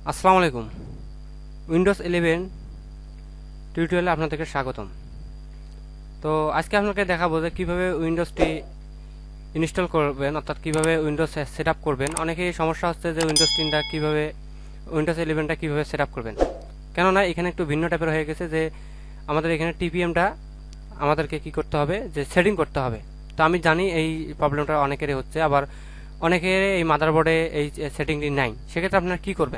আসসালামু আলাইকুম। উইন্ডোজ 11 টিউটোরিয়ালে আপনাদেরকে স্বাগতম। তো আজকে আপনাকে দেখাবো যে কিভাবে উইন্ডোজটি ইনস্টল করবেন, অর্থাৎ কিভাবে উইন্ডোজ সেটআপ করবেন। অনেকেই সমস্যা হচ্ছে যে উইন্ডোজ 10টা কিভাবে উইন্ডোজ 11টা কিভাবে সেটআপ করবেন, কেননা এখানে একটু ভিন্ন টাইপের হয়ে গেছে যে আমাদের এখানে টিপিএমটা আমাদেরকে কি করতে হবে, যে সেটিং করতে হবে। তো আমি জানি এই প্রবলেমটা অনেকেরই হচ্ছে, আবার অনেকের এই মাদারবোর্ডে এই সেটিংটি নাই। সেক্ষেত্রে আপনারা কি করবেন?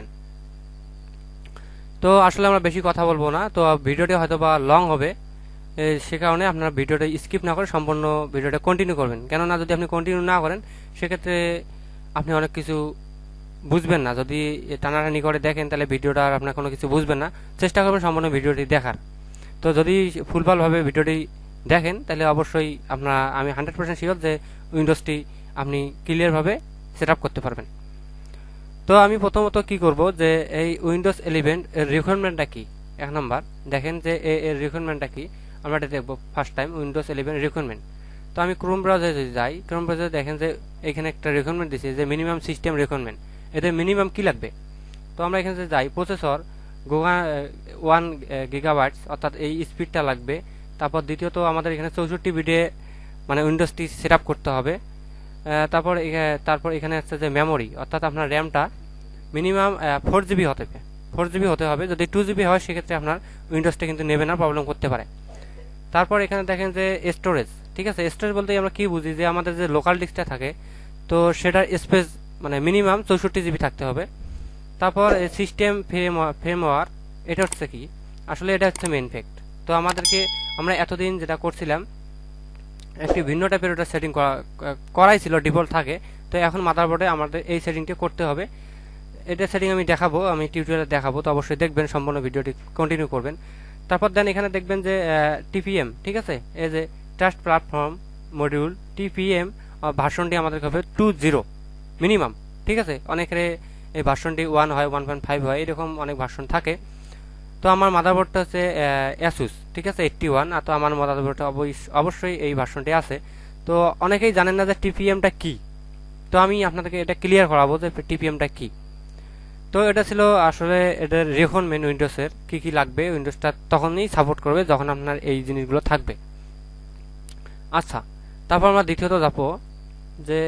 তো আসলে আমরা বেশি কথা বলবো না, তো ভিডিওটি হয়তো বা লং হবে, সে কারণে আপনারা ভিডিওটা স্কিপ না করে সম্পূর্ণ ভিডিওটা কন্টিনিউ করবেন। কেননা যদি আপনি কন্টিনিউ না করেন সেক্ষেত্রে আপনি অনেক কিছু বুঝবেন না। যদি টানাটানি করে দেখেন তাহলে ভিডিওটা আর আপনার কোনো কিছু বুঝবেন না। চেষ্টা করবেন সম্পূর্ণ ভিডিওটি দেখার। তো যদি ফুলফলভাবে ভিডিওটি দেখেন তাহলে অবশ্যই আমি 100% শিওর যে উইন্ডোজটি আপনি ক্লিয়ারভাবে সেট আপ করতে পারবেন। তো আমি প্রথমত কি করব, যে এই উইন্ডোজ 11 এর রিকোয়ারমেন্টটা কি। এক নাম্বার দেখেন যে এর রিকোয়ারমেন্টটা কি, আমরা এটা দেখব ফার্স্ট টাইম উইন্ডোজ 11 রিকোয়ারমেন্ট। তো আমি ক্রোম ব্রাউজারে যদি যাই, ক্রোম ব্রাউজারে দেখেন যে এখানে একটা রিকোয়ারমেন্ট দিয়েছে যে মিনিমাম সিস্টেম রিকোয়ারমেন্ট। এতে মিনিমাম কি লাগবে? তো আমরা এখানে যদি যাই, প্রসেসর গোগা 1 গিগাবাইটস, অর্থাৎ এই স্পিডটা লাগবে। তারপর দ্বিতীয়ত আমাদের এখানে 64 বিটে মানে উইন্ডোজটি সেট আপ করতে হবে। তারপর এখানে আসছে যে মেমোরি, অর্থাৎ আপনার র্যামটা মিনিমাম 4 জিবি হতে হবে। যদি 2 জিবি হয় সেক্ষেত্রে আপনার উইন্ডোজটা কিন্তু নেবে না, প্রবলেম করতে পারে। তারপর এখানে দেখেন যে স্টোরেজ, ঠিক আছে। স্টোরেজ বলতে আমরা কি বুঝি, যে আমাদের যে লোকাল ডিস্কটা থাকে তো সেটার স্পেস মানে মিনিমাম 64 জিবি থাকতে হবে। তারপর সিস্টেম ফ্রেমওয়ার্ক, এটা হচ্ছে কি, আসলে এটা হচ্ছে মেইন ফ্যাক্ট। তো আমরা এতদিন যেটা করছিলাম একটি ভিন্ন টাইপের ওটা সেটিং করাই ছিল, ডিফল্ট থাকে। তো এখন মাদারবোর্ডে আমাদের এই সেটিংটি করতে হবে। এটা সেটিং আমি দেখাবো, আমি টিউটোরিয়ালে দেখাবো, তো অবশ্যই দেখবেন, সম্পূর্ণ ভিডিওটি কন্টিনিউ করবেন। তারপর দেন এখানে দেখবেন যে টিপিএম, ঠিক আছে, এই যে ট্রাস্ট প্ল্যাটফর্ম মডিউল টিপিএম ভার্সনটি আমাদের হবে 20 মিনিমাম, ঠিক আছে। অনেকের এই ভার্সনটি 1 হয়, 1.5 হয়, এরকম অনেক ভার্সন থাকে। তো আমার মাদারবোর্ডটা হচ্ছে অ্যাসুস, ঠিক আছে, 81। আর তো আমার মাদারবোর্ডটা অবশ্যই এই ভার্সনটি আছে। তো অনেকেই জানেন না যে টিপিএমটা কি, তো আমি আপনাদেরকে এটা ক্লিয়ার করাবো যে টিপিএমটা কি। তো এটা ছিল আসলে এটার রিকোয়ারমেন্ট, উইন্ডোজের কি কি লাগবে। উইন্ডোজটা তখনই সাপোর্ট করবে যখন আপনার এই জিনিসগুলো থাকবে। আচ্ছা, তারপর আমরা দ্বিতীয়ত যাবো যে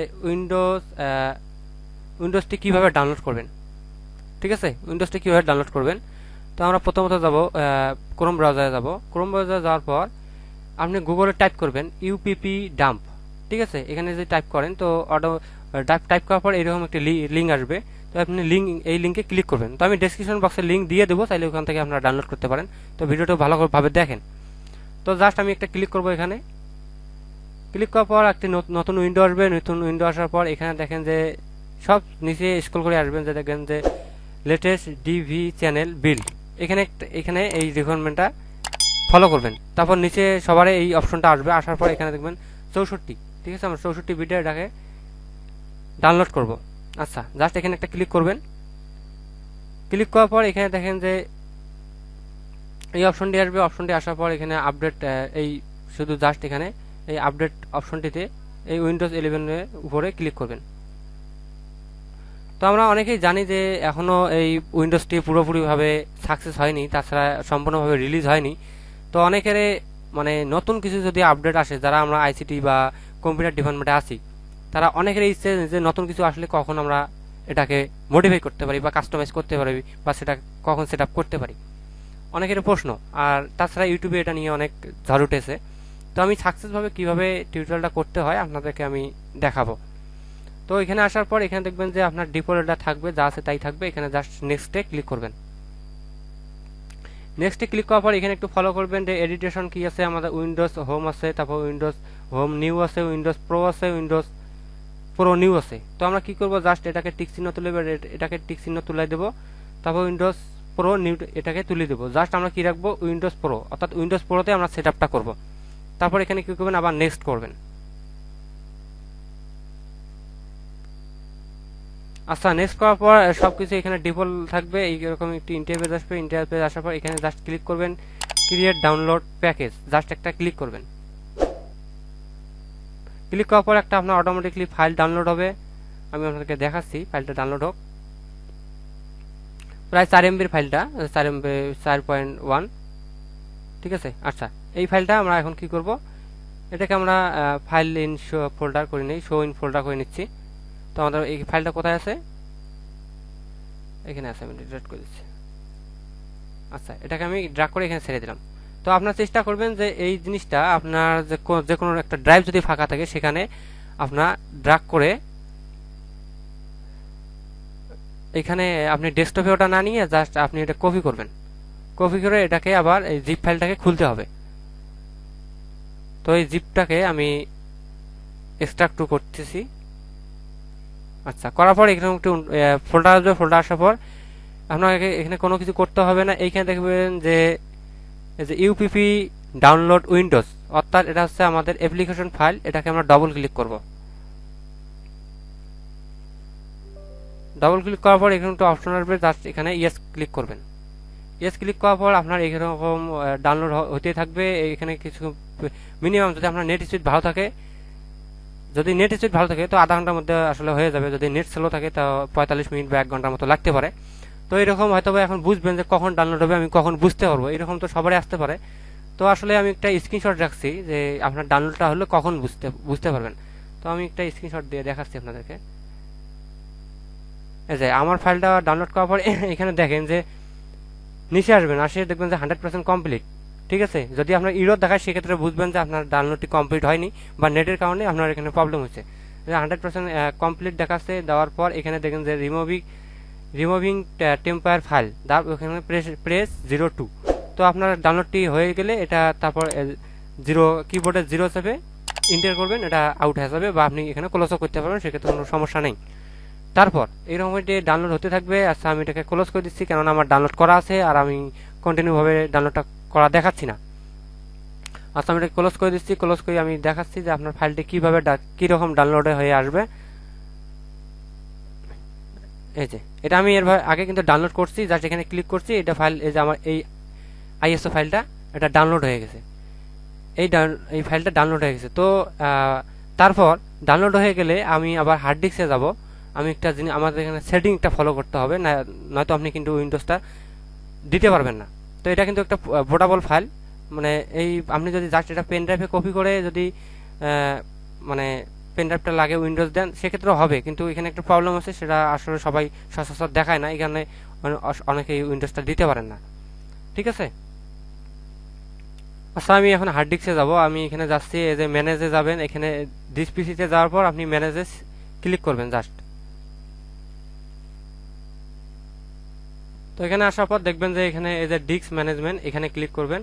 উইন্ডোজটি কিভাবে ডাউনলোড করবেন, ঠিক আছে। উইন্ডোজটি কিভাবে ডাউনলোড করবেন, তো আমরা প্রথমত যাব ক্রোম ব্রাউজারে যাব। ক্রোম ব্রাউজারে যাওয়ার পর আপনি গুগলে টাইপ করবেন ইউপিপি ডাম্প, ঠিক আছে। এখানে যদি টাইপ করেন তো টাইপ করার পর এরকম একটি লিঙ্ক আসবে। তো আপনি এই লিঙ্কে ক্লিক করবেন। তো আমি ডেসক্রিপশন বক্সে লিঙ্ক দিয়ে দেবো, চাইলে ওখান থেকে আপনারা ডাউনলোড করতে পারেন। তো ভিডিওটা ভালোভাবে দেখেন। তো জাস্ট আমি একটা ক্লিক করবো। এখানে ক্লিক করার পর একটি নতুন উইন্ডো আসবে। নতুন উইন্ডো আসার পর এখানে দেখেন যে সব নিচে স্ক্রল করে আসবেন, যে দেখেন যে লেটেস্ট ডিভি চ্যানেল বিল্ড। এখানে এই রিকোয়ারমেন্টটা ফলো করবেন। তারপর নিচে সবার এই অপশনটা আসবে। আসার পর এখানে দেখবেন 64, ঠিক আছে। আমরা 64 বিটে এটাকে ডাউনলোড করব। আচ্ছা, জাস্ট এখানে একটা ক্লিক করবেন। ক্লিক করার পর এখানে দেখেন যে এই অপশনটি আসবে। অপশনটি আসার পর এখানে আপডেট, এই শুধু জাস্ট এখানে এই আপডেট অপশনটিতে এই উইন্ডোজ 11 এর উপরে ক্লিক করবেন। তো আমরা অনেকেই জানি যে এখনো এই উইন্ডোজটি পুরোপুরিভাবে সাকসেস হয়নি, তাছাড়া সম্পূর্ণভাবে রিলিজ হয়নি। তো অনেকের মানে নতুন কিছু যদি আপডেট আসে, যারা আমরা আইসিটি বা কম্পিউটার ডিপার্টমেন্টে আছি, তারা অনেকের ইচ্ছে যে নতুন কিছু আসলে কখন আমরা এটাকে মডিফাই করতে পারি বা কাস্টমাইজ করতে পারি বা সেটা কখন সেট আপ করতে পারি, অনেকের প্রশ্ন। আর তাছাড়া ইউটিউবে এটা নিয়ে অনেক ঝড় উঠেছে। তো আমি সাকসেসভাবে কিভাবে টিউটোরিয়ালটা করতে হয় আপনাদেরকে আমি দেখাবো। তো এখানে আসার পর এখানে দেখবেন যে আপনার ডিফল্টটা থাকবে, যা আছে তাই থাকবে। এখানে জাস্ট নেক্সটে ক্লিক করবেন। নেক্সটে ক্লিক করার পর এখানে একটু ফলো করবেন যে এডিটেশন কি আছে। আমাদের উইন্ডোজ হোম আছে, তারপর উইন্ডোজ হোম নিউ আছে, উইন্ডোজ প্রো আছে, উইন্ডোজ প্রো নিউ আছে। তো আমরা কি করব, জাস্ট এটাকে টিক চিহ্ন তুলে এটাকে টিক চিহ্ন তুলে দেবো। তারপর উইন্ডোজ প্রো নিউ এটাকে তুলে দেবো। জাস্ট আমরা কি রাখবো, উইন্ডোজ প্রো, অর্থাৎ উইন্ডোজ প্রোতে আমরা সেট আপটা করবো। তারপর এখানে কি করবেন, আবার নেক্সট করবেন। আচ্ছা, নেক্সট করার পর সবকিছু এখানে ডিফল্ট থাকবে। এইরকম একটি ইন্টারফেস আসবে। ইন্টারফেস আসার পর এখানে জাস্ট ক্লিক করবেন ক্রিয়েট ডাউনলোড প্যাকেজ, জাস্ট একটা ক্লিক করবেন। ক্লিক করার পর একটা আপনার অটোমেটিকলি ফাইল ডাউনলোড হবে। আমি আপনাদেরকে দেখাচ্ছি ফাইলটা ডাউনলোড হোক। প্রায় 4 এমবির ফাইলটা, 4 এমবি 4.1, ঠিক আছে। আচ্ছা, এই ফাইলটা আমরা এখন কি করব, এটাকে আমরা ফাইল ইন শো ফোল্ডার করে নিই, শো ইন ফোল্ডার করে নিচ্ছি। তো আমাদের এই ফাইলটা কোথায় আছে, এখানে আছে, আমি ডিলিট করে দিচ্ছি। আচ্ছা, এটাকে আমি ড্র্যাগ করে এখানে ছেড়ে দিলাম। তো আপনার চেষ্টা করবেন যে এই জিনিসটা আপনার যে কোনো একটা ড্রাইভ যদি ফাঁকা থাকে সেখানে আপনার ড্র্যাগ করে এখানে আপনি ডেস্কটপে ওটা না নিয়ে জাস্ট আপনি এটা কপি করবেন। কপি করে এটাকে আবার এই জিপ ফাইলটাকে খুলতে হবে। তো এই জিপটাকে আমি এক্সট্রাক্ট করতেছি। আচ্ছা, করার পর এখানে একটু ফোল্ডার আসবে। ফোল্ডার আসার পর আপনাকে এখানে কোনো কিছু করতে হবে না। এইখানে দেখবেন যে ইউপিপি ডাউনলোড উইন্ডোজ, অর্থাৎ এটা হচ্ছে আমাদের অ্যাপ্লিকেশন ফাইল। এটাকে আমরা ডবল ক্লিক করব। ডবল ক্লিক করার পর এখানে একটু অপশন আসবে, জাস্ট এখানে ইয়েস ক্লিক করবেন। ইয়েস ক্লিক করার পর আপনার এরকম ডাউনলোড হতে থাকবে। এখানে কিছু মিনিমাম যদি আপনার নেট স্পিড ভালো থাকে, যদি নেট স্পিড ভালো থাকে তো আধা ঘন্টার মধ্যে আসলে হয়ে যাবে। যদি নেট স্লো থাকে তো 45 মিনিট বা 1 ঘন্টার মতো লাগতে পারে। তো এরকম হয়তো এখন বুঝবেন যে কখন ডাউনলোড হবে, আমি কখন বুঝতে পারবো, এরকম তো সবারই আসতে পারে। তো আসলে আমি একটা স্ক্রিনশট রাখছি যে আপনার ডাউনলোডটা হলে কখন বুঝতে পারবেন। তো আমি একটা স্ক্রিনশট দিয়ে দেখাচ্ছি আপনাদেরকে। এই যে আমার ফাইলটা ডাউনলোড করার পর এখানে দেখেন যে নিচে আসবেন, আসে দেখবেন যে 100% কমপ্লিট, ঠিক আছে। যদি আপনার ইরর দেখায় সেক্ষেত্রে বুঝবেন যে আপনার ডাউনলোডটি কমপ্লিট হয়নি বা নেটের কারণে আপনার এখানে প্রবলেম হচ্ছে। 100% কমপ্লিট দেখাচ্ছে। দেওয়ার পর এখানে দেখেন যে রিমুভিং টেম্পায়ার ফাইল, ওখানে প্রেস 02। তো আপনার ডাউনলোডটি হয়ে গেলে এটা তারপর কিবোর্ডে 0 চেপে এন্টার করবেন, এটা আউট হয়ে যাবে বা আপনি এখানে ক্লোজও করতে পারবেন, সেক্ষেত্রে কোনো সমস্যা নেই। তারপর এইরকম ডাউনলোড হতে থাকবে। আচ্ছা, আমি এটাকে ক্লোজ করে দিচ্ছি, কেননা আমার ডাউনলোড করা আছে আর আমি কন্টিনিউ ভাবে ডাউনলোডটা করা দেখাচ্ছি না। আচ্ছা, আমি এটা ক্লোজ করে দিচ্ছি। ক্লোজ করে আমি দেখাচ্ছি যে আপনার ফাইলটি কিভাবে কিরকম ডাউনলোড হয়ে আসবে। এই যে এটা আমি এর আগে কিন্তু ডাউনলোড করছি, জাস্ট এখানে ক্লিক করছি, এটা ফাইল, এই যে আমার এই আইএসও ফাইলটা এটা ডাউনলোড হয়ে গেছে। এই ফাইলটা ডাউনলোড হয়ে গেছে। তো তারপর ডাউনলোড হয়ে গেলে আমি আবার হার্ড ডিস্কে যাব। আমি একটা জিনিস, আমাদের এখানে সেটিংটা ফলো করতে হবে, নয়তো আপনি কিন্তু উইন্ডোজটা দিতে পারবেন না। তো এটা কিন্তু একটা পোর্টেবল ফাইল, মানে এই আপনি যদি জাস্ট এটা পেন ড্রাইভে কপি করে যদি মানে পেন ড্রাইভটা লাগে উইন্ডোজ দেন সেক্ষেত্রেও হবে, কিন্তু এখানে একটা প্রবলেম আছে, সেটা আসলে সবাই সচরাচর দেখায় না, এখানে অনেকে উইন্ডোজটা দিতে পারেন না, ঠিক আছে। আচ্ছা, আমি এখন হার্ড ডিস্কে যাব। আমি এখানে যাচ্ছি, এই যে ম্যানেজে যাবেন, এখানে দিস পিসিতে যাওয়ার পর আপনি ম্যানেজে ক্লিক করবেন জাস্ট। তো এখানে আসার পর দেখবেন যে এখানে এই যে ডিস্ক ম্যানেজমেন্ট, এখানে ক্লিক করবেন।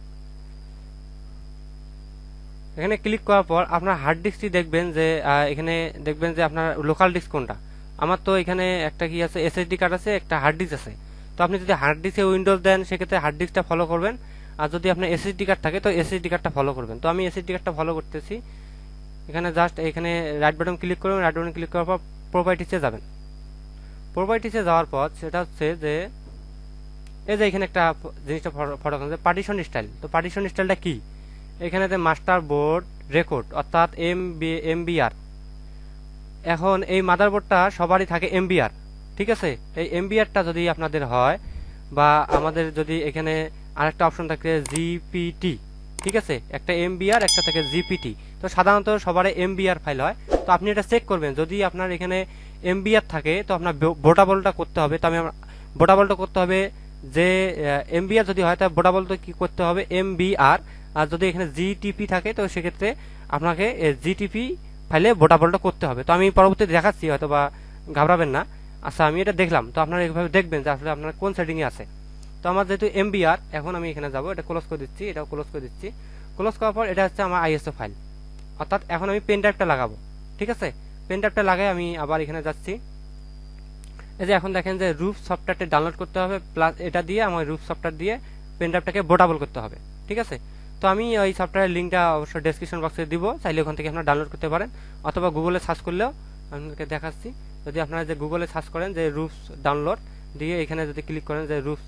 এখানে ক্লিক করার পর আপনার হার্ড ডিস্কটি দেখবেন যে এখানে দেখবেন যে আপনার লোকাল ডিস্ক কোনটা। আমার তো এখানে একটা কি আছে, এসএসডি কার্ড আছে, একটা হার্ড ডিস্ক আছে। তো আপনি যদি হার্ড ডিস্কে উইন্ডোজ দেন সেক্ষেত্রে হার্ড ডিস্কটা ফলো করবেন, আর যদি আপনার এসএসডি কার্ড থাকে তো এসএসডি কার্ডটা ফলো করবেন। তো আমি এসএসডি কার্ডটা ফলো করতেছি। এখানে জাস্ট এখানে রাইট বাটন ক্লিক করবেন। রাইট বাটন ক্লিক করার পর প্রপার্টিসে যাবেন। প্রপার্টিসে যাওয়ার পর সেটা হচ্ছে যে এই যে এখানে একটা জিনিসটা ফটো যে পার্টিশন স্টাইল। তো পার্টিশন স্টাইলটা কি, এখানে যে মাস্টার বোর্ড রেকর্ড অর্থাৎ এমবিআর। এখন এই মাদারবোর্ডটা সবারই থাকে এমবিআর, ঠিক আছে। এই এমবিআরটা যদি আপনাদের হয় বা আমাদের যদি এখানে আরেকটা অপশন থাকে জিপিটি, ঠিক আছে, একটা এমবিআর একটা থাকে জিপিটি। তো সাধারণত সবারই এমবিআর ফাইল হয়। তো আপনি এটা চেক করবেন, যদি আপনার এখানে এমবিআর থাকে তো আপনার বোটাবলটা করতে হবে। তো আমি বোটাবলটা করতে হবে যে এমবিআর যদি হয় তা বোটাবলটা কি করতে হবে এমবিআর, আর যদি এখানে জিটিপি থাকে তো সেক্ষেত্রে আপনাকে জিটিপি ফাইলে বোটাবলটা করতে হবে। তো আমি পরবর্তীতে দেখাচ্ছি, হয়তো বা ঘাবড়াবেন না। আচ্ছা, আমি এটা দেখলাম। তো আপনারা এইভাবে দেখবেন যে আসলে আপনার কোন সেটিংয়ে আছে। তো আমার যেহেতু এমবিআর, এখন আমি এখানে যাব, এটা ক্লোজ করে দিচ্ছি, এটাও ক্লোজ করে দিচ্ছি। ক্লোজ করার পর এটা হচ্ছে আমার আইএসও ফাইল, অর্থাৎ এখন আমি পেন ড্রাইভটা লাগাবো, ঠিক আছে। পেন ড্রাইভটা লাগাই আমি আবার এখানে যাচ্ছি। এই যে এখন দেখেন যে রুফ সফটওয়্যারটা ডাউনলোড করতে হবে, প্লাস এটা দিয়ে আমার রুফ সফটওয়্যার দিয়ে পেন ড্রাইভটাকে বোটাবল করতে হবে, ঠিক আছে। তো আমি ওই সফটওয়্যারের লিঙ্কটা অবশ্যই ডেসক্রিপশন বক্সে দিব, চাইলে ওখান থেকে আপনারা ডাউনলোড করতে পারেন, অথবা গুগলে সার্চ করলেও আপনাদেরকে দেখাচ্ছি। যদি আপনারা যে গুগলে সার্চ করেন যে রুফ ডাউনলোড দিয়ে এখানে যদি ক্লিক করেন যে রুফ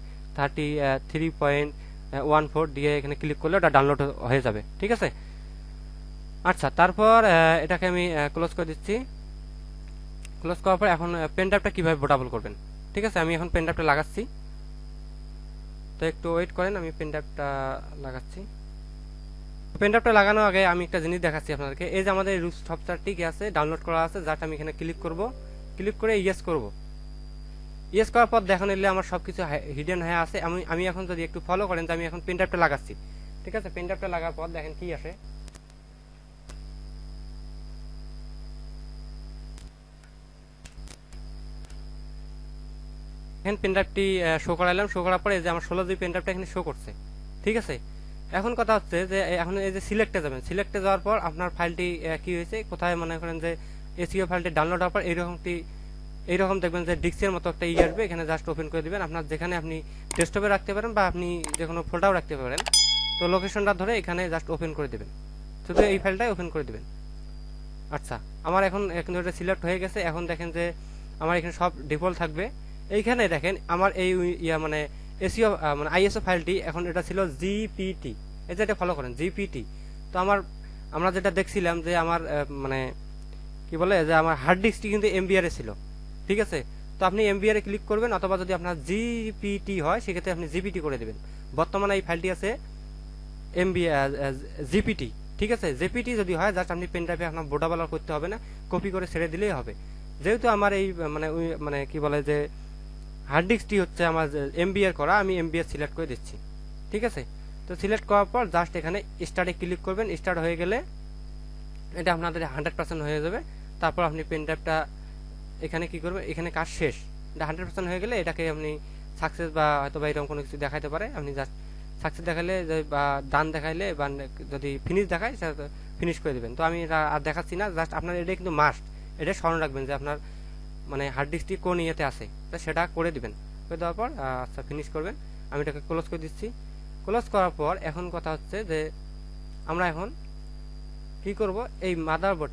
33.14 দিয়ে এখানে ক্লিক করলে ওটা ডাউনলোড হয়ে যাবে, ঠিক আছে। আচ্ছা, তারপর এটাকে আমি ক্লোজ করে দিচ্ছি। ক্লোজ করার পর এখন পেন ড্রাইভটা কিভাবে বোটাবল করবেন। ঠিক আছে, আমি এখন পেন ড্রাইভটা লাগাচ্ছি। তো একটু ওয়েট করেন, আমি পেন ড্রাইভটা লাগাচ্ছি। পেন ড্রাইভটা লাগানোর আগে আমি একটা জিনিস দেখাচ্ছি আপনাদেরকে। এই যে আমাদের রুট সফটওয়্যারটি কি আছে, ডাউনলোড করা আছে, যাতে আমি এখানে ক্লিক করব, ক্লিক করে ইয়েস করব। ইয়েস করার পর দেখেন এলে আমার সবকিছু হিডেন হয়ে আছে। আমি এখন যদি একটু ফলো করেন, যে আমি এখন পেন ড্রাইভটা লাগাচ্ছি। ঠিক আছে, পেন ড্রাইভটা লাগার পর দেখেন কি আসে। এখন পেন ড্রাইভটি শো করাইলাম, শো করার পরে যে আমার 16 জিবি পেন ড্রাইভটা এখানে শো করছে। ঠিক আছে, এখন কথা হচ্ছে যে এখন এই যে সিলেক্টে যাবেন, সিলেক্টে যাওয়ার পর আপনার ফাইলটি কি হয়েছে, কোথায় মনে করেন যে এসইও ফাইলটি ডাউনলোড হওয়ার পর এইরকম দেখবেন যে ডিস্কের মতো একটা আসবে, এখানে জাস্ট ওপেন করে দিবেন। আপনার যেখানে আপনি ডেস্কটপে রাখতে পারেন বা আপনি যে কোনো ফোল্ডারও রাখতে পারেন। তো লোকেশনটা ধরে এখানে জাস্ট ওপেন করে দিবেন, শুধু এই ফাইলটাই ওপেন করে দিবেন। আচ্ছা, আমার এখন এটা সিলেক্ট হয়ে গেছে। এখন দেখেন যে আমার এখানে সব ডিফল্ট থাকবে। এইখানে দেখেন আমার এই মানে এসইও মানে আইএসও ফাইলটি এখন এটা ছিল জিপিটি। এই যে এটা ফলো করেন জিপিটি। তো আমরা যেটা দেখছিলাম যে আমার মানে কি বলে যে আমার হার্ড ডিস্কটি কিন্তু এমবিআর এ ছিল। ঠিক আছে, তো আপনি এমবিআর এ ক্লিক করবেন, অথবা যদি আপনার জিপিটি হয় সেক্ষেত্রে আপনি জিপিটি করে দেবেন। বর্তমানে এই ফাইলটি আছে এমবি জিপিটি। ঠিক আছে, জেপিটি যদি হয় জাস্ট আপনি পেন ড্রাইভে আপনার বোর্ডাবলার করতে হবে না, কপি করে ছেড়ে দিলেই হবে। যেহেতু আমার এই মানে কি বলে যে হার্ড ডিস্কটি হচ্ছে আমার এমবিআর করা, আমি এমবিআর সিলেক্ট করে দিচ্ছি। ঠিক আছে, তো সিলেক্ট করার পর জাস্ট এখানে স্টার্টে ক্লিক করবেন। স্টার্ট হয়ে গেলে এটা আপনাদের 100% হয়ে যাবে। তারপর আপনি পেন ড্রাইভটা এখানে কি করবেন, এখানে কাজ শেষ। এটা 100% হয়ে গেলে এটাকে আপনি সাকসেস বা হয়তো বা এরকম কোনো কিছু দেখাইতে পারে। আপনি জাস্ট সাকসেস দেখাইলে বা ডান দেখাইলে বা যদি ফিনিশ দেখায় ফিনিশ করে দেবেন। তো আমি এটা আর দেখাচ্ছি না, জাস্ট আপনার এটা কিন্তু মাস্ট, এটা স্মরণ রাখবেন যে আপনার মানে হার্ড ডিস্কটি কোন ইয়েতে আছে, তো সেটা করে দিবেন। করে দেওয়ার পর আচ্ছা ফিনিশ করবেন। আমি এটাকে ক্লোজ করে দিচ্ছি। ক্লোজ করার পর এখন কথা হচ্ছে যে আমরা এখন কি করব, এই মাদারবোর্ড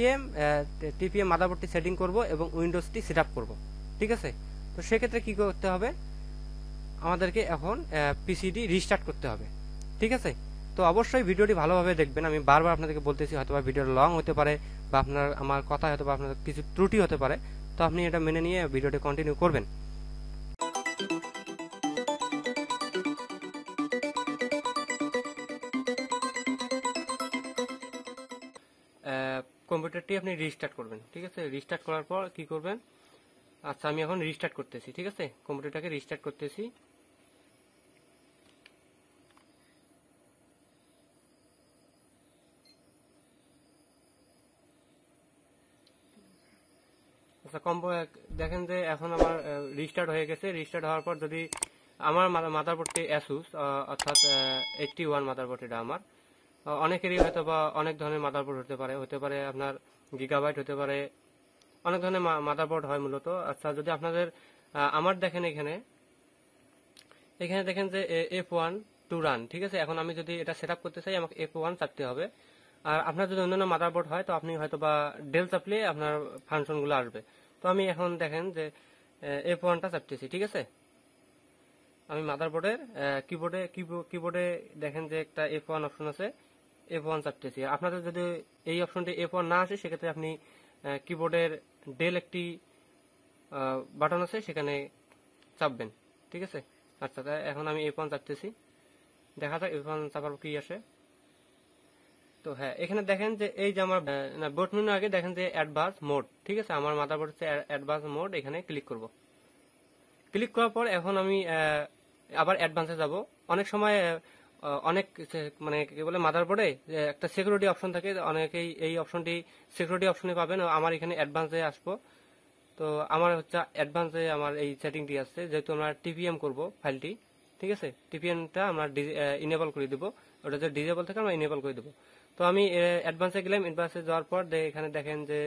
টিপিএম মাদারবোর্ডটি সেটিং করব এবং উইন্ডোজটি সেট আপ করবো। ঠিক আছে, তো সেক্ষেত্রে কি করতে হবে, আমাদেরকে এখন পিসিডি রিস্টার্ট করতে হবে। ঠিক আছে, তো অবশ্যই ভিডিওটি ভালোভাবে দেখবেন। আমি বারবার আপনাদেরকে বলতেছি, হয়তো বা ভিডিও লং হতে পারে বা আমার কথা হয়তো বা আপনার কিছু ত্রুটি হতে পারে। তো আপনি এটা মেনে নিয়ে ভিডিওটি কন্টিনিউ করবেন। কম্পিউটারটি আপনি রিস্টার্ট করবেন। ঠিক আছে, রিস্টার্ট করার পর কি করবেন, আচ্ছা আমি এখন রিস্টার্ট করতেছি। ঠিক আছে, কম্পিউটারটাকে রিস্টার্ট করতেছি। আচ্ছা দেখেন যে এখন আমার রিস্টার্ট হয়ে গেছে। রিস্টার্ট হওয়ার পর যদি আমার মাদারবোর্ডটি অ্যাসুস অর্থাৎ 81 মাদারবোর্ড, এটা আমার অনেকেরই হয়তো বা অনেক ধরনের মাদারবোর্ড হতে পারে আপনার গিগাবাইট হতে পারে, অনেক ধরনের মাদারবোর্ড হয় মূলত। আচ্ছা, যদি আপনাদের আমার দেখেন এখানে দেখেন যে F1 টু রান। ঠিক আছে, এখন আমি যদি এটা সেট আপ করতে চাই আমাকে F1 চাপতে হবে। আর আপনার যদি অন্যান্য মাদারবোর্ড হয় তো আপনি হয়তো বা ডেল চাপলে আপনার ফাংশনগুলো আসবে। তো আমি এখন দেখেন যে F1টা চাপতেছি। ঠিক আছে, আমি মাদারবোর্ডের কিবোর্ডে দেখেন যে একটা F1 অপশন আছে, F1 চাপতেছি। আপনাদের যদি এই অপশনটি F1 না আসে সেক্ষেত্রে আপনি কিবোর্ডের ডেল একটি বাটন আছে, সেখানে চাপবেন। ঠিক আছে, আচ্ছা এখন আমি F1 চাপতেছি, দেখা যাক F1 চাপার কি আসে। তো হ্যাঁ, এখানে দেখেন যে এই যে আমার বোট মেনু আগে দেখেন যে অ্যাডভান্স মোড। ঠিক আছে, আমার মাদারবোর্ড হচ্ছে অ্যাডভান্স মোড, এখানে ক্লিক করব। ক্লিক করার পর এখন আমি আবার অ্যাডভান্সে যাব। অনেক সময় অনেক মানে কি বলে মাদারবোর্ডে একটা সিকিউরিটি অপশন থাকে, অনেকেই এই অপশনটি সিকিউরিটি অপশনে পাবেন। আমার এখানে অ্যাডভান্সে আসবো। তো আমার হচ্ছে অ্যাডভান্সে আমার এই সেটিংটি আছে, যেহেতু আমরা টিপিএম করব ফাইলটি। ঠিক আছে, টিপিএমটা আমরা ইনেবল করে দেবো, ওটা যে ডিজেবল থাকে আমরা ইনেবল করে দেবো। তো আমি অ্যাডভান্সে গেলাম। অ্যাডভান্সে যাওয়ার পর এখানে দেখেন যে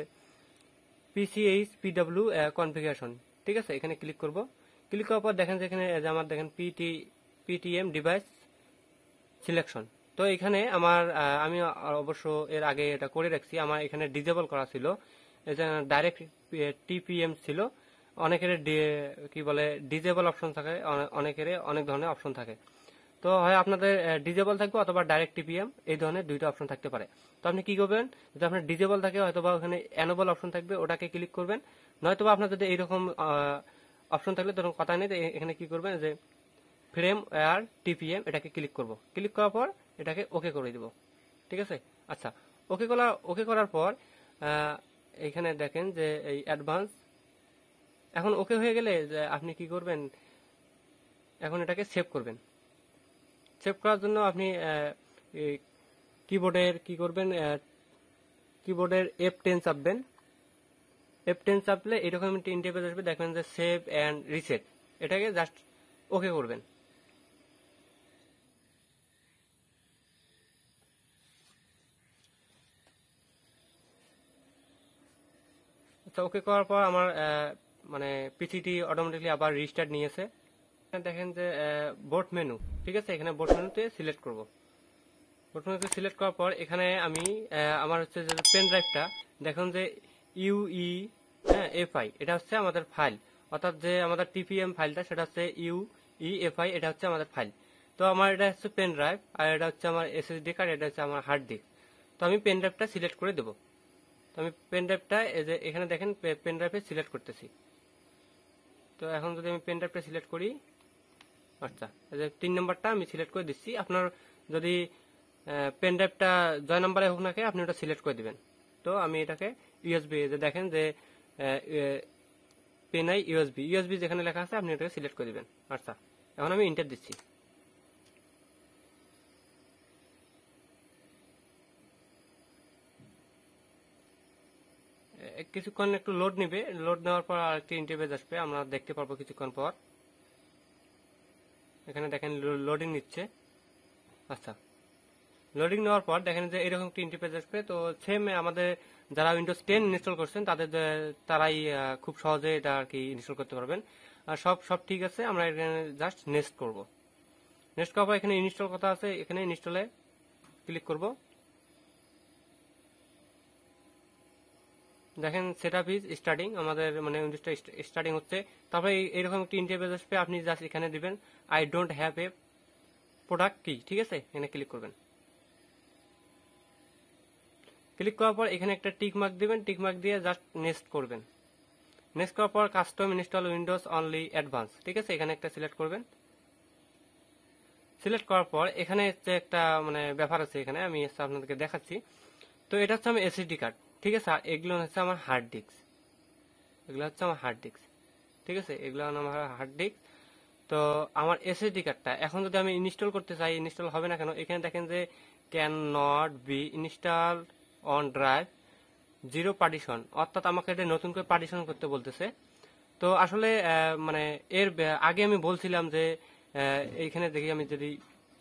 PCHPW কনফিগারেশন। ঠিক আছে, এখানে ক্লিক করব। ক্লিক করার পর দেখেন যে এখানে আমার দেখেন PTM ডিভাইস সিলেকশন। তো এখানে আমি অবশ্য এর আগে এটা করে রাখছি, আমার এখানে ডিজেবল করা ছিল, ডাইরেক্ট টিপিএম ছিল। অনেকের কি বলে ডিজেবল অপশন থাকে, অনেকের অনেক ধরনের অপশন থাকে। তো হয় আপনাদের ডিজেবল থাকবে অথবা ডাইরেক্ট টিপিএম, এই ধরনের দুইটা অপশন থাকতে পারে। তো আপনি কি করবেন, যদি আপনার ডিজেবল থাকে হয়তো বা ওখানে এনেবল অপশন থাকবে, ওটাকে ক্লিক করবেন। নয়তো বা আপনার যদি এইরকম অপশন থাকলে তখন কথা নেই। এখানে কি করবেন যে ফ্রেম আর টিপিএম এটাকে ক্লিক করব, ক্লিক করার পর এটাকে ওকে করে দিব। ঠিক আছে। আচ্ছা, ওকে করার পর এখানে দেখেন যে এই অ্যাডভান্স এখন ওকে হয়ে গেলে যে আপনি কি করবেন, এখন এটাকে সেভ করবেন। সেভ করার জন্য আপনি কিবোর্ডের কি করবেন, কিবোর্ডের F10 চাপবেন। F10 চাপলে এরকম একটা ইন্টারফেস আসবে, দেখবেন যে সেভ এন্ড রিসেট, এটাকে জাস্ট ওকে করবেন। আচ্ছা, ওকে করার পর আমার মানে পিসিটি অটোমেটিকলি আবার রিস্টার্ট নিয়েছে। দেখেন যে বোট মেনু, ঠিক আছে, এখানে বোট মেনুতে সিলেক্ট করব। বোট মেনুতে সিলেক্ট করার পর এখানে আমি আমার হচ্ছে যে পেন ড্রাইভটা দেখুন যে ইউই এফআই, এটা হচ্ছে আমাদের ফাইল, অর্থাৎ যে আমাদের টিপিএম ফাইলটা সেটা হচ্ছে ইউই এফআই, এটা হচ্ছে আমাদের ফাইল। তো আমার এটা হচ্ছে পেন ড্রাইভ, আর এটা হচ্ছে আমার এসএসডি কার্ড, এটা হচ্ছে আমার হার্ড ডিস্ক। তো আমি পেন ড্রাইভটা সিলেক্ট করে দেবো। তো আমি পেন ড্রাইভটা এই যে এখানে দেখেন পেন ড্রাইভে সিলেক্ট করতেছি। তো এখন যদি আমি পেন ড্রাইভটা সিলেক্ট করি, আচ্ছা এই যে 3 নম্বরটা আমি সিলেক্ট করে দিচ্ছি। আপনার যদি পেন ড্রাইভটা জয় নাম্বারে হোক না, আপনি ওটা সিলেক্ট করে দিবেন। তো আমি এটাকে ইউএসবি, যে দেখেন যে পেনআই ইউএসবি যেখানে লেখা আছে আপনি এটাকে সিলেক্ট করে দিবেন। আচ্ছা, এখন আমি ইন্টার দিচ্ছি। কিছুক্ষণ একটু লোড নিবে, লোড নেওয়ার পর আরেকটি ইন্টারফেস আসবে, আমরা দেখতে পারবো কিছুক্ষণ পর। এখানে দেখেন লোডিং নিচ্ছে। আচ্ছা, লোডিং নেওয়ার পর দেখেন যে এরকম একটি ইন্টারফেস আসবে। তো সেম আমাদের যারা উইন্ডোজ 10 ইনস্টল করছেন তারাই খুব সহজে এটা আর কি ইনস্টল করতে পারবেন। আর সব ঠিক আছে, আমরা এখানে জাস্ট নেক্সট করব। নেক্সট করার পর এখানে ইনস্টল কথা আছে, এখানে ইনস্টলে ক্লিক করব। দেখেন সেটআপ ইজ স্টার্টিং, আমাদের মানে উইন্ডোজটা স্টার্টিং হচ্ছে। তারপরে এরকম একটি ইন্টারফেস আসবে, আপনি জাস্ট এখানে দিবেন I don't have a product key, ঠিক আছে, এখানে ক্লিক করবেন। ক্লিক করার পর এখানে একটা টিক মার্ক দিবেন, টিক মার্ক দিয়ে জাস্ট নেক্সট করবেন। নেক্সট করার পর custom install Windows only advance, ঠিক আছে, এখানে একটা সিলেক্ট করবেন। সিলেক্ট করার পর এখানে হচ্ছে একটা মানে ব্যাপার আছে, এখানে আমি আপনাদেরকে দেখাচ্ছি। তো এটা হচ্ছে আমার এসএসডি কার্ড, ঠিক আছে, আর এগুলো হচ্ছে আমার হার্ড ডিস্ক, এগুলো হচ্ছে আমার হার্ড ডিস্ক, ঠিক আছে, এগুলো আমার হার্ড ডিস্ক। তো আমার এসএসডি কার্ডটা এখন যদি আমি ইনস্টল করতে চাই, ইনস্টল হবে না কেন, এখানে দেখেন যে can not be install on drive zero partition, অর্থাৎ আমাকে এটা নতুন করে পার্টিশন করতে বলতেছে। তো আসলে মানে এর আগে আমি বলছিলাম যে এইখানে দেখি আমি যদি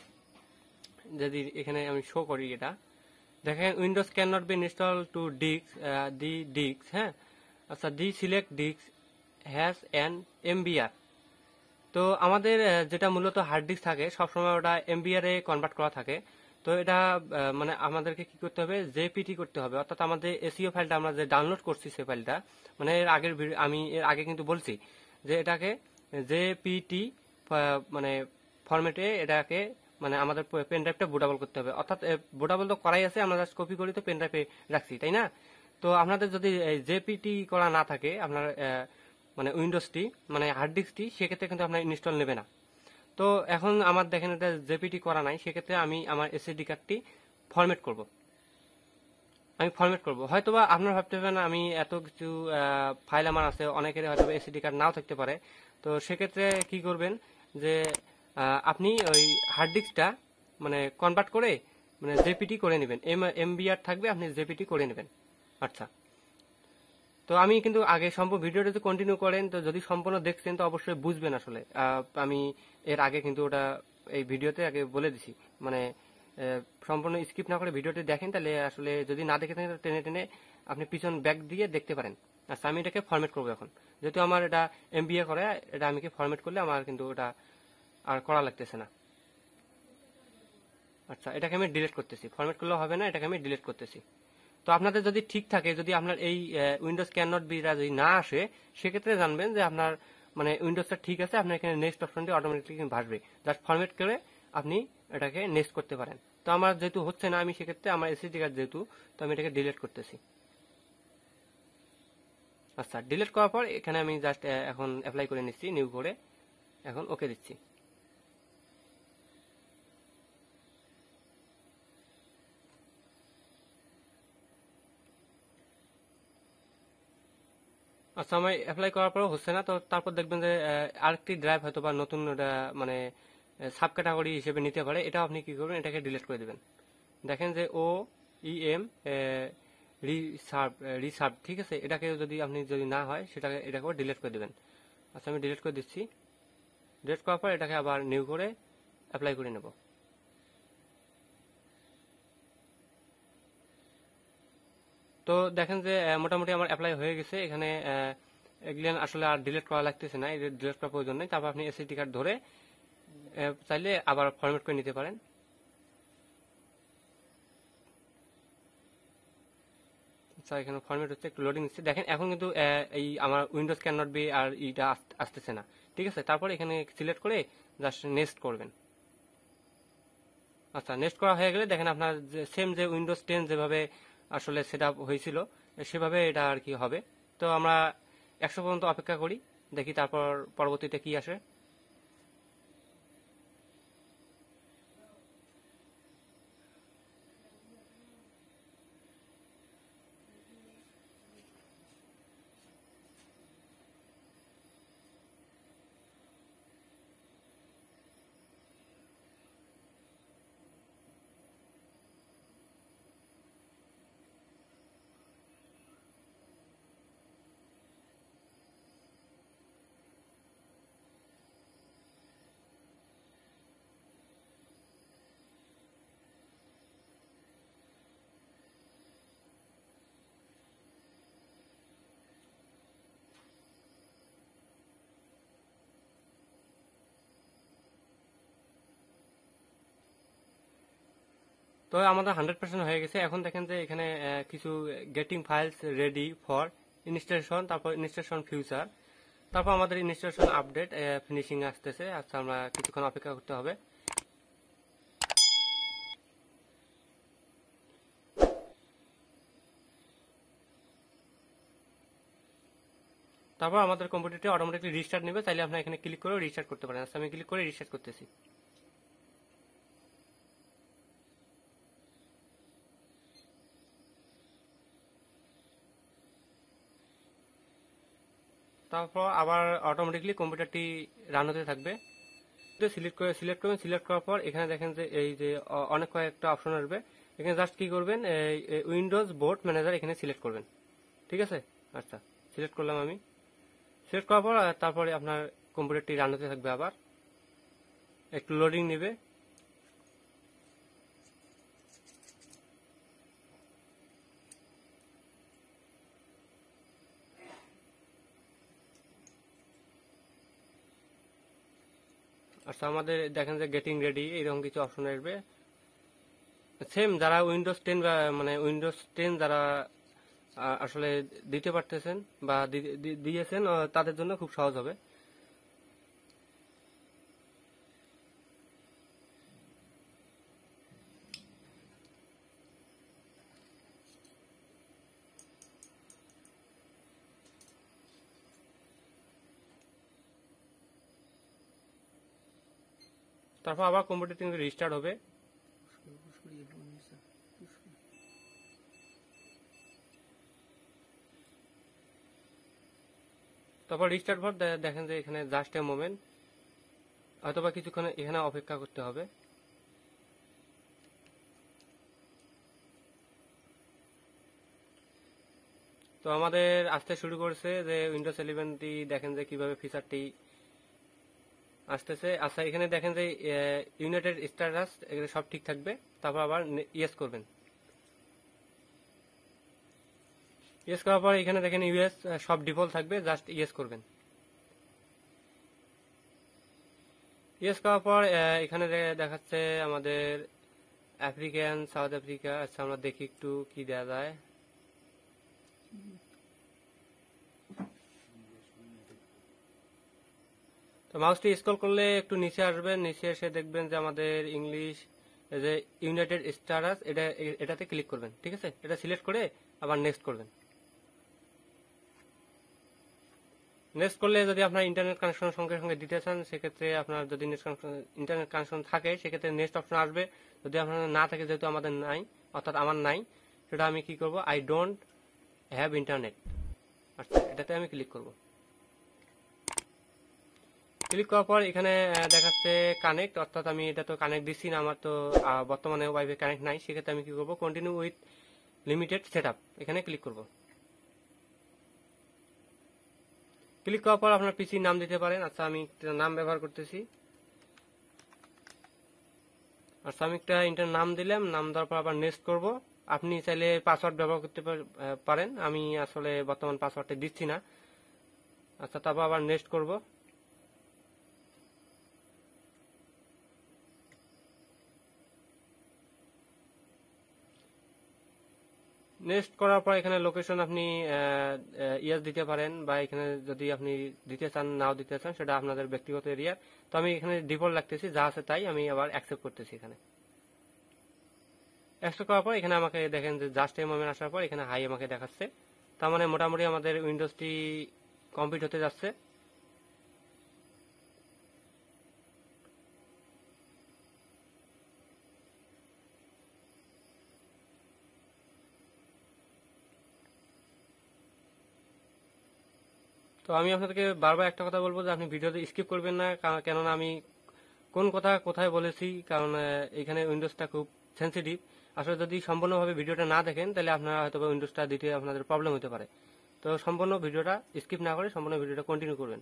যদি এখানে আমি শো করি, এটা দেখেন Windows can not be install to disk the disk, হ্যাঁ, আচ্ছা, the select disk has an MBR. তো আমাদের যেটা মূলত হার্ড ডিস্ক থাকে সবসময় ওটা এমবিআর এ কনভার্ট করা থাকে। তো এটা মানে আমাদেরকে কি করতে হবে, জেপিটি করতে হবে, অর্থাৎ আমাদের এসইও ফাইলটা আমরা যে ডাউনলোড করছি সেই ফাইলটা, মানে আমি এর আগে কিন্তু বলছি যে এটাকে জেপিটি মানে ফরম্যাটে এটাকে মানে আমাদের পেন ড্রাইভটা বুটেবল করতে হবে, অর্থাৎ বুটেবল তো করাই আছে, আমরা জাস্ট কপি করি তো পেন ড্রাইভে রাখছি, তাই না। তো আপনাদের যদি জেপিটি করা না থাকে আপনার মানে উইন্ডোজটি মানে হার্ড ডিস্কটি, সেক্ষেত্রে কিন্তু আপনার ইনস্টল নেবে না। তো এখন আমার দেখেন এটা জেপিটি করা নাই, সেক্ষেত্রে আমি আমার এসএসডি কার্ডটি ফরম্যাট করব। আমি ফরম্যাট করব, হয়তোবা আপনারা ভাবতে পারেন আমি এত কিছু ফাইল আমার আছে, অনেকের হয়তো এসএসডি কার্ড নাও থাকতে পারে। তো সেক্ষেত্রে কি করবেন যে আপনি ওই হার্ড ডিস্কটা মানে কনভার্ট করে মানে জেপিটি করে নেবেন, এমবিআর থাকবে, আপনি জেপিটি করে নেবেন। আচ্ছা, তো আমি কিন্তু আগে সম্পূর্ণ ভিডিওটা যদি কন্টিনিউ করেন, তো যদি সম্পূর্ণ দেখছেন তো অবশ্যই বুঝবেন আসলে। আমি এর আগে কিন্তু ওটা এই ভিডিওতে আগে বলে দিছি, মানে সম্পূর্ণ স্কিপ না করে ভিডিওটি দেখেন, তাহলে আসলে যদি না দেখে থাকেন টেনে টেনে আপনি পিছন ব্যাক দিয়ে দেখতে পারেন। আচ্ছা, আমি এটাকে ফরম্যাট করবো এখন, যেহেতু আমার এটা এমবিএ করে, এটা আমি ফরম্যাট করলে আমার কিন্তু ওটা আর করা লাগতেছে না। আচ্ছা, এটাকে আমি ডিলিট করতেছি, ফরম্যাট করলে হবে না, এটাকে আমি ডিলিট করতেছি। তো আপনাদের যদি ঠিক থাকে, যদি আপনার এই উইন্ডোজ ক্যান নট বি যদি না আসে, সেক্ষেত্রে জানবেন যে আপনার মানে উইন্ডোজটা ঠিক আছে, আপনার এখানে নেক্সট অপশনটি অটোমেটিকলি ভাসবে, জাস্ট ফরম্যাট করে আপনি এটাকে নেক্সট করতে পারেন। তো আমার যেহেতু হচ্ছে না, আমি সেক্ষেত্রে আমার এসএসডি কার্ড যেহেতু, তো আমি এটাকে ডিলিট করতেছি। আচ্ছা, ডিলিট করার পর এখানে আমি জাস্ট এখন অ্যাপ্লাই করে নিচ্ছি নিউ করে, এখন ওকে দিচ্ছি। আচ্ছা, আমি অ্যাপ্লাই করার পরও হচ্ছে না, তো তারপর দেখবেন যে আরেকটি ড্রাইভ হয়তো বা নতুন মানে সাব ক্যাটাগরি হিসেবে নিতে পারে, এটাও আপনি কি করবেন, এটাকে ডিলিট করে দেবেন। দেখেন যে OEM রিসার্ভ রিসার্ভ, ঠিক আছে, এটাকে যদি না হয় এটাকেও ডিলিট করে দেবেন। আচ্ছা, আমি ডিলিট করে দিচ্ছি। ডিলিট করার পর এটাকে আবার নিউ করে অ্যাপ্লাই করে নেব। তো দেখেন যে মোটামুটি আমার অ্যাপ্লাই হয়ে গেছে। এখানে এগুলো আসলে আর ডিলিট করা লাগতেছে না, ডিলিট করার প্রয়োজন নেই। তারপর আপনি এসএসডি কার্ড ধরে চাইলে আবার ফরম্যাট করে নিতে পারেন। আচ্ছা, এখানে ফরম্যাট হচ্ছে, একটু লোডিং দিচ্ছে। দেখেন এখন কিন্তু এই আমার উইন্ডোজ ক্যান নট বি আর এইটা আসতেছে না, ঠিক আছে। তারপর এখানে সিলেক্ট করে জাস্ট নেক্সট করবেন। আচ্ছা, নেক্সট করা হয়ে গেলে দেখেন আপনার সেম যে উইন্ডোজ 10 যেভাবে আসলে সেট আপ হয়েছিল সেভাবে এটা আর কি হবে। তো আমরা 100 পর্যন্ত অপেক্ষা করি, দেখি তারপর পরবর্তীতে কি আসে। তো আমাদের 100% হয়ে গেছে। এখন দেখেন যে এখানে কিছু getting files ready for installation, তারপর ইনস্টলেশন ফিউচার, তারপর আমাদের ইনস্টলেশন আপডেট ফিনিশিং আসতেছে। আচ্ছা, আমরা কিছুক্ষণ অপেক্ষা করতে হবে। তারপর আমাদের কম্পিউটারটি অটোমেটিকলি রিস্টার্ট নেবে, চাইলে আপনি এখানে ক্লিক করে রিস্টার্ট করতে পারেন। আচ্ছা, আমি ক্লিক করে রিস্টার্ট করতেছি। তারপর আবার অটোমেটিকলি কম্পিউটারটি রান হতে থাকবে। সিলেক্ট করবেন। সিলেক্ট করার পর এখানে দেখেন যে এই যে অনেক কয়েকটা অপশন আসবে। এখানে জাস্ট কি করবেন, উইন্ডোজ বোর্ড ম্যানেজার এখানে সিলেক্ট করবেন, ঠিক আছে। আচ্ছা, সিলেক্ট করলাম আমি। সিলেক্ট করার পর তারপরে আপনার কম্পিউটারটি রান হতে থাকবে, আবার একটু লোডিং নেবে। আচ্ছা, আমাদের দেখেন যে গেটিং রেডি এইরকম কিছু অপশন আসবে। সেম যারা উইন্ডোজ 10 বা মানে উইন্ডোজ 10 যারা আসলে দিতে পারতেছেন বা দিয়েছেন তাদের জন্য খুব সহজ হবে। তারপর আবার কম্পিউটারটি রিস্টার্ট হবে। তারপর রিস্টার্ট পর দেখেন যে এখানে জাস্ট এ মোমেন্ট, অথবা কিছুক্ষণ এখানে অপেক্ষা করতে হবে। তো আমাদের আসতে শুরু করছে যে উইন্ডোজ 11টি, দেখেন যে কিভাবে ফিচারটি আসতেছে। আচ্ছা, এখানে দেখেন যে ইউনাইটেড স্ট্যাটাস এগুলো সব ঠিক থাকবে। তারপর আবার ইয়েস করবেন। ইয়েস করার পর এখানে দেখেন ইউএস সব ডিফল্ট থাকবে, জাস্ট ইয়েস করবেন। ইয়েস করার পর এখানে দেখাচ্ছে আমাদের আফ্রিকান, সাউথ আফ্রিকা। আচ্ছা, আমরা দেখি একটু কি দেওয়া যায়। তো মাউসটি স্ক্রল করলে একটু নিচে আসবেন, নিচে এসে দেখবেন যে আমাদের ইংলিশ যে ইউনাইটেড স্ট্যাটাস এটাতে ক্লিক করবেন, ঠিক আছে। এটা সিলেক্ট করে আবার নেক্সট করবেন। নেক্সট করলে যদি আপনার ইন্টারনেট কানেকশন সঙ্গে সঙ্গে দিতে চান, সেক্ষেত্রে আপনার যদি ইন্টারনেট কানেকশন থাকে সেক্ষেত্রে নেক্সট অপশন আসবে। যদি আপনার না থাকে, যেহেতু আমাদের নাই, অর্থাৎ আমার নাই, সেটা আমি কি করব, আই ডোন্ট হ্যাভ ইন্টারনেট। আচ্ছা, এটাতে আমি ক্লিক করব। ক্লিক করার পর এখানে দেখাচ্ছে কানেক্ট, অর্থাৎ আমি এটা তো কানেক্ট দিচ্ছি না, আমার তো বর্তমানে ওয়াইফাই কানেক্ট নাই। সেক্ষেত্রে আমি কি করব, কন্টিনিউ উইথ লিমিটেড সেটআপ, এখানে ক্লিক করব। ক্লিক করার পর আপনার পিসির নাম দিতে পারেন। আচ্ছা, আমি একটা নাম ব্যবহার করতেছি। আচ্ছা, আমি একটা ইন্টার নাম দিলাম। নাম দেওয়ার পর আবার নেক্সট করব। আপনি চাইলে পাসওয়ার্ড ব্যবহার করতে পারেন, আমি আসলে বর্তমান পাসওয়ার্ডটা দিচ্ছি না। আচ্ছা, তারপর আবার নেক্সট করব। নেক্সট করার পর এখানে লোকেশন আপনি ইয়াস দিতে পারেন, বা এখানে যদি আপনি দিতে চান নাও দিতে চান, সেটা আপনাদের ব্যক্তিগত এরিয়া। তো আমি এখানে ডিফল্ট রাখতেছি, যা আছে তাই আমি আবার অ্যাকসেপ্ট করতেছি। এখানে অ্যাকসেপ্ট করার পর এখানে আমাকে দেখেন যে জাস্ট এ মোমেন্ট আসার পর এখানে হাই আমাকে দেখাচ্ছে। তার মানে মোটামুটি আমাদের উইন্ডোজটি কমপ্লিট হতে যাচ্ছে। তো আমি আপনাদেরকে বারবার একটা কথা বলবো যে আপনি ভিডিওতে স্কিপ করবেন না, কেননা আমি কোন কথা কোথায় বলেছি, কারণ এখানে উইন্ডোজটা খুব সেন্সিটিভ। আসলে যদি সম্পূর্ণভাবে ভিডিওটা না দেখেন, তাহলে আপনারা হয়তো উইন্ডোজটা দিতে আপনাদের প্রবলেম হতে পারে। তো সম্পূর্ণ ভিডিওটা স্কিপ না করে সম্পূর্ণ ভিডিওটা কন্টিনিউ করবেন।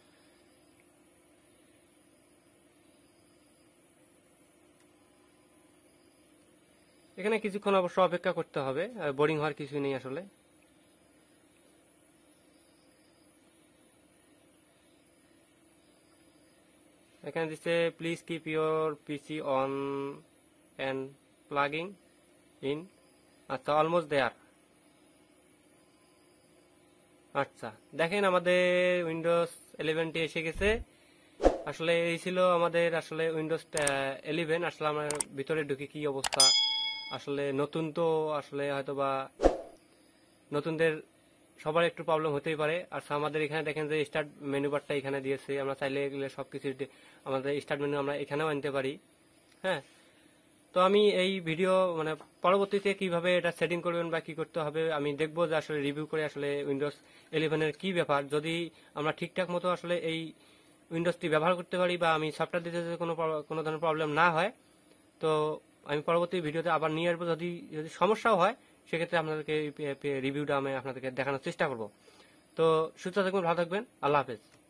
এখানে কিছুক্ষণ অবশ্য অপেক্ষা করতে হবে, বোরিং হওয়ার কিছুই নেই আসলে। এখানে দিচ্ছে please keep your PC on and plugging in. আচ্ছা, অলমোস্ট দেয়ার। আচ্ছা, দেখেন আমাদের উইন্ডোজ 11টি এসে গেছে। আসলে এই ছিল আমাদের আসলে উইন্ডোজ 11। আসলে আমার ভিতরে ঢুকে কি অবস্থা, আসলে নতুন তো আসলে হয়তোবা নতুনদের সবার একটু প্রবলেম হতেই পারে। আচ্ছা, আমাদের এখানে দেখেন যে স্টার্ট মেনু বারটা এখানে দিয়েছে, আমরা চাইলে এগুলো সবকিছু আমাদের স্টার্ট মেনু আমরা এখানেও আনতে পারি। হ্যাঁ, তো আমি এই ভিডিও মানে পরবর্তীতে কিভাবে এটা সেটিং করবেন বা কি করতে হবে আমি দেখবো, যে আসলে রিভিউ করে আসলে উইন্ডোজ 11 এর কি ব্যাপার। যদি আমরা ঠিকঠাক মতো আসলে এই উইন্ডোজটি ব্যবহার করতে পারি, বা আমি সফটওয়্যার দিতে যদি কোনো ধরনের প্রবলেম না হয়, তো আমি পরবর্তী ভিডিওতে আবার নিয়ে আসবো। যদি যদি সমস্যাও হয়, সেক্ষেত্রে আপনাদেরকে রিভিউটা আমি আপনাদেরকে দেখানোর চেষ্টা করব। তো সুস্থ থাকবেন, ভালো থাকবেন, আল্লাহ হাফেজ।